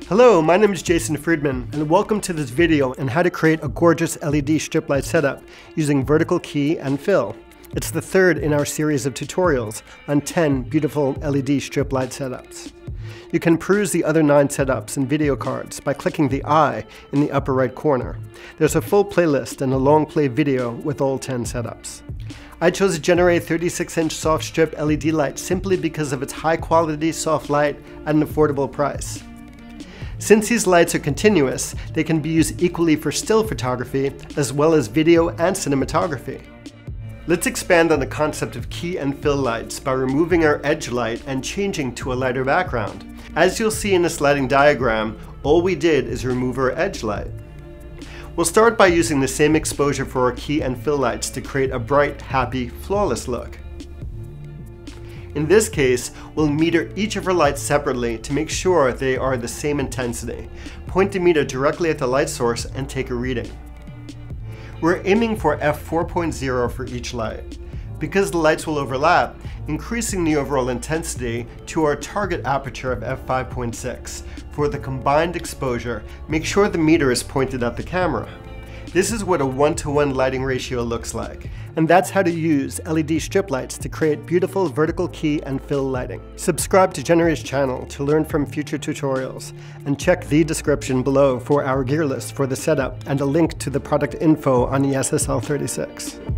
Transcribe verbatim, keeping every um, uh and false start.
Hello, my name is Jason Friedman, and welcome to this video on how to create a gorgeous L E D strip light setup using vertical key and fill. It's the third in our series of tutorials on ten beautiful L E D strip light setups. You can peruse the other nine setups and video cards by clicking the I in the upper right corner. There's a full playlist and a long play video with all ten setups. I chose to generate thirty-six inch soft strip L E D light simply because of its high quality soft light at an affordable price. Since these lights are continuous, they can be used equally for still photography as well as video and cinematography. Let's expand on the concept of key and fill lights by removing our edge light and changing to a lighter background. As you'll see in this lighting diagram, all we did is remove our edge light. We'll start by using the same exposure for our key and fill lights to create a bright, happy, flawless look. In this case, we'll meter each of our lights separately to make sure they are the same intensity. Point the meter directly at the light source and take a reading. We're aiming for f four point zero for each light. Because the lights will overlap, increasing the overall intensity to our target aperture of f five point six. For the combined exposure, make sure the meter is pointed at the camera. This is what a one-to-one lighting ratio looks like. And that's how to use L E D strip lights to create beautiful vertical key and fill lighting. Subscribe to Genery's channel to learn from future tutorials, and check the description below for our gear list for the setup and a link to the product info on the S S L thirty-six.